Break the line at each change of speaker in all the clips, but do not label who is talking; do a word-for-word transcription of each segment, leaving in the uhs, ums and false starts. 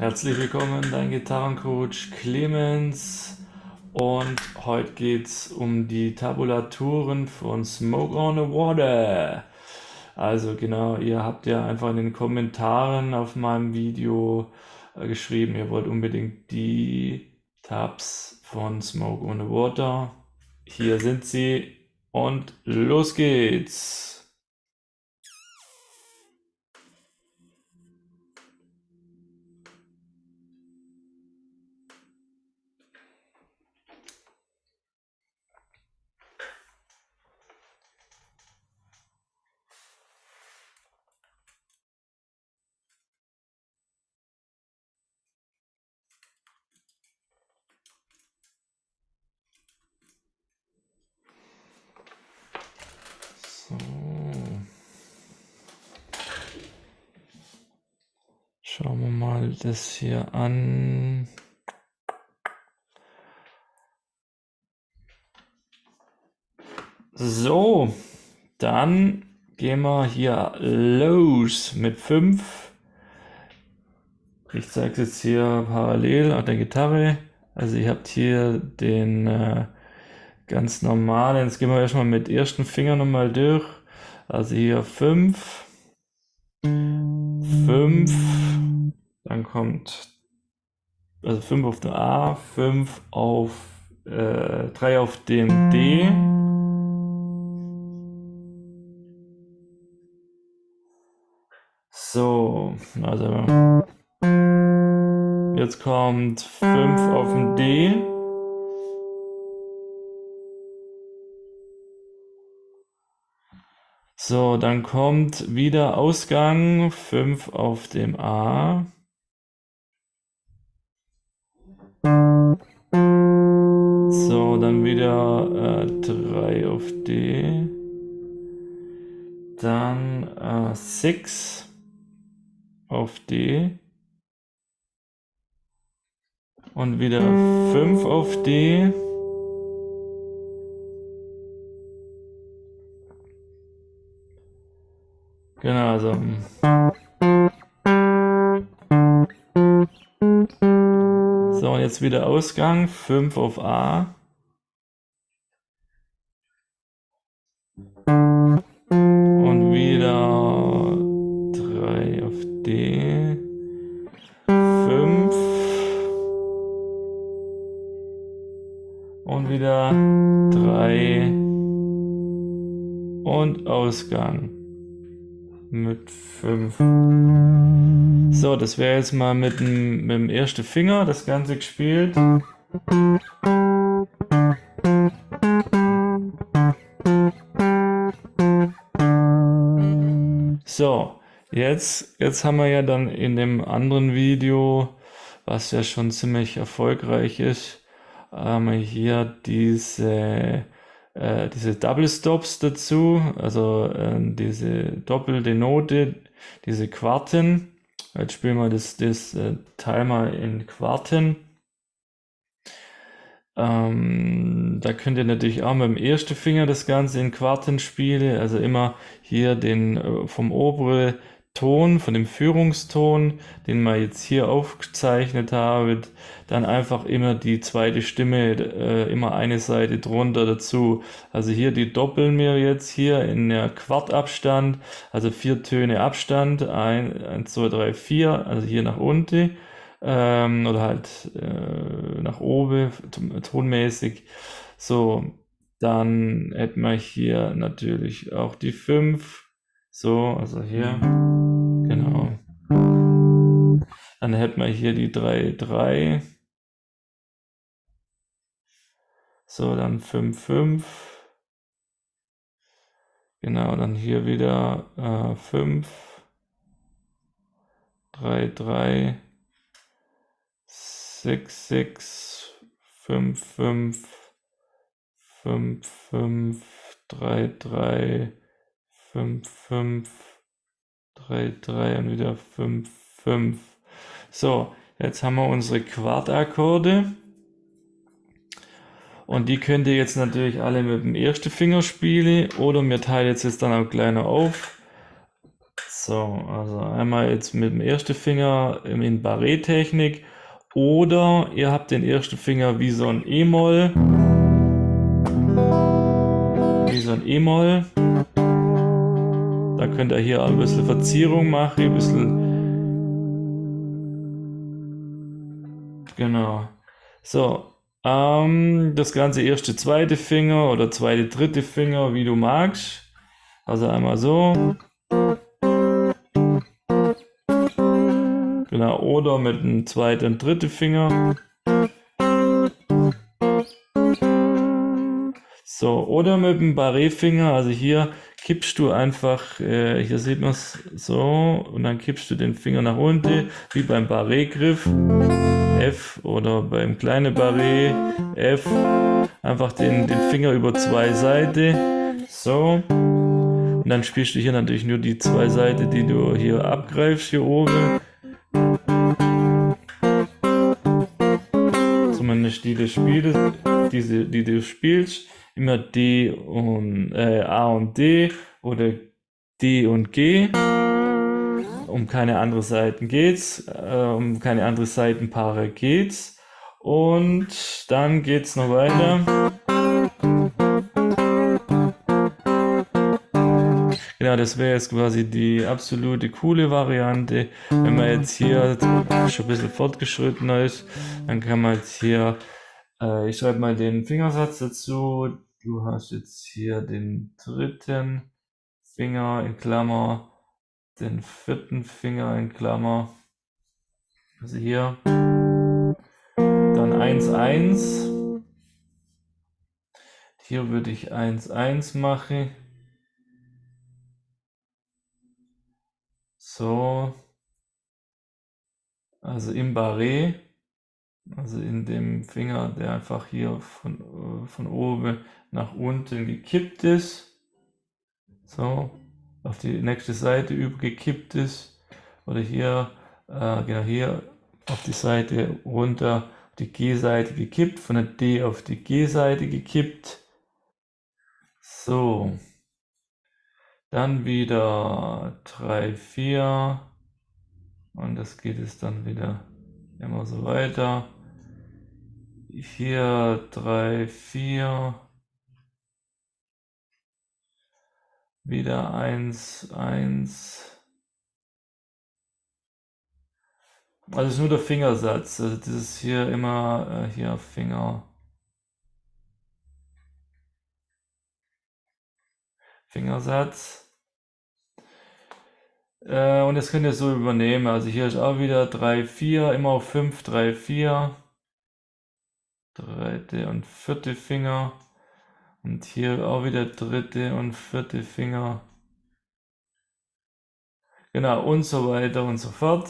Herzlich willkommen, dein Gitarrencoach Clemens. Und heute geht es um die Tabulaturen von Smoke on the Water. Also genau, ihr habt ja einfach in den Kommentaren auf meinem Video äh, geschrieben, ihr wollt unbedingt die Tabs von Smoke on the Water. Hier sind sie und los geht's. So. Schauen wir mal das hier an. So, dann gehen wir hier los mit fünf. Ich zeige es jetzt hier parallel auf der Gitarre. Also ihr habt hier den äh, ganz normalen. Jetzt gehen wir erstmal mit ersten Finger nochmal durch. Also hier fünf, fünf, dann kommt also fünf auf dem A, fünf auf äh, drei auf dem D. So, also jetzt kommt fünf auf dem D. So, dann kommt wieder Ausgang, fünf auf dem A. So, dann wieder äh, drei auf D. Dann äh, sechs auf D. Und wieder fünf auf D. Genau, also. So, und jetzt wieder Ausgang, fünf auf A. Und wieder drei auf D. fünf. Und wieder drei. Und Ausgang mit fünf. So, das wäre jetzt mal mit dem, mit dem ersten Finger das Ganze gespielt. So, jetzt, jetzt haben wir ja dann in dem anderen Video, was ja schon ziemlich erfolgreich ist, haben wir hier diese, äh, diese Double Stops dazu, also äh, diese doppelte Note, diese Quarten. Jetzt spielen wir das, das äh, Teil mal in Quarten. Ähm, da könnt ihr natürlich auch mit dem ersten Finger das Ganze in Quarten spielen, also immer hier den äh, vom oberen Ton, von dem Führungston, den wir jetzt hier aufgezeichnet haben, dann einfach immer die zweite Stimme, äh, immer eine Seite drunter dazu. Also hier die doppeln wir jetzt hier in der Quartabstand, also vier Töne Abstand, eins, zwei, drei, vier, also hier nach unten. Ähm, oder halt äh, nach oben, tonmäßig. So, dann hätten wir hier natürlich auch die fünf. So, also hier. Genau. Dann hätten wir hier die drei, drei. So, dann fünf, fünf. Genau, dann hier wieder äh, fünf. drei, drei. sechs, sechs. fünf, fünf. fünf, fünf. drei, drei. fünf, fünf. drei, drei und wieder fünf, fünf. So, jetzt haben wir unsere Quartakkorde. Und die könnt ihr jetzt natürlich alle mit dem ersten Finger spielen oder mir teilt jetzt, jetzt dann auch kleiner auf. So, also einmal jetzt mit dem ersten Finger in Barré-Technik oder ihr habt den ersten Finger wie so ein E-Moll, wie so ein E-Moll. Da könnt ihr hier ein bisschen Verzierung machen, ein bisschen, genau. So, ähm, das ganze erste, zweite Finger oder zweite, dritte Finger, wie du magst. Also einmal so. Genau, oder mit dem zweiten und dritten Finger. So, oder mit dem Barré-Finger, also hier kippst du einfach, äh, hier sieht man es so, und dann kippst du den Finger nach unten, wie beim Barré-Griff, F, oder beim kleinen Barré, F, einfach den, den Finger über zwei Seiten, so, und dann spielst du hier natürlich nur die zwei Seiten, die du hier abgreifst, hier oben. Zumindest die du spielst, diese, die du spielst, immer D und äh, A und D oder D und G. Um keine andere Seiten geht's, äh, um keine andere Seitenpaare geht's. Und dann geht's noch weiter. Genau, das wäre jetzt quasi die absolute coole Variante. Wenn man jetzt hier schon ein bisschen fortgeschrittener ist, dann kann man jetzt hier, äh, ich schreibe mal den Fingersatz dazu. Du hast jetzt hier den dritten Finger in Klammer, den vierten Finger in Klammer. Also hier. Dann eins eins. Hier würde ich eins eins machen. So. Also im Barré. Also in dem Finger, der einfach hier von, von oben nach unten gekippt ist. So, auf die nächste Seite übergekippt ist. Oder hier, äh, genau hier auf die Seite runter, auf die G-Seite gekippt, von der D auf die G-Seite gekippt. So, dann wieder drei, vier. Und das geht es dann wieder immer so weiter. Hier drei, vier, wieder eins, eins. Also es ist nur der Fingersatz. Also das ist hier immer äh, hier Finger. Fingersatz. Äh, und das könnt ihr so übernehmen. Also hier ist auch wieder drei, vier, immer auf fünf, drei, vier. Dritte und vierte Finger. Und hier auch wieder dritte und vierte Finger. Genau, und so weiter und so fort.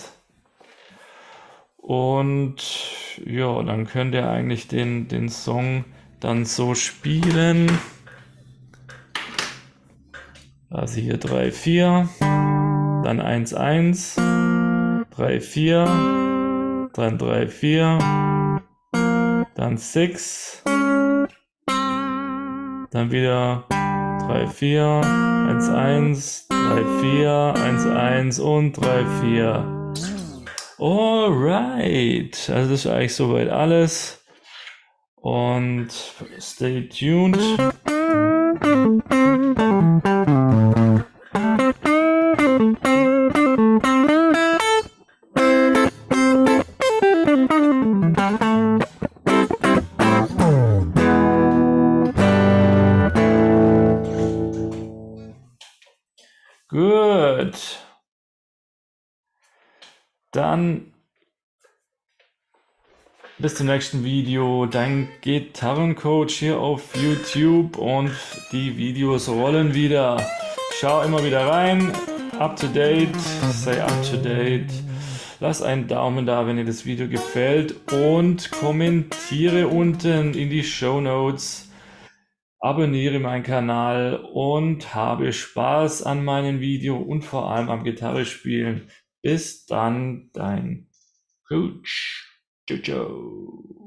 Und ja, dann könnt ihr eigentlich den, den Song dann so spielen. Also hier drei, vier, dann eins, eins, drei, vier, dann drei, vier, dann sechs, dann wieder drei, vier, eins, eins, drei, vier, eins, eins und drei, vier. Alright, also das ist eigentlich soweit alles. Und stay tuned. Gut. Dann bis zum nächsten Video. Dein Gitarrencoach hier auf YouTube und die Videos rollen wieder. Schau immer wieder rein. Up to date. Say up to date. Lass einen Daumen da, wenn dir das Video gefällt und kommentiere unten in die Shownotes. Abonniere meinen Kanal und habe Spaß an meinen Video und vor allem am Gitarre spielen. Bis dann, dein Coach. Ciao, ciao.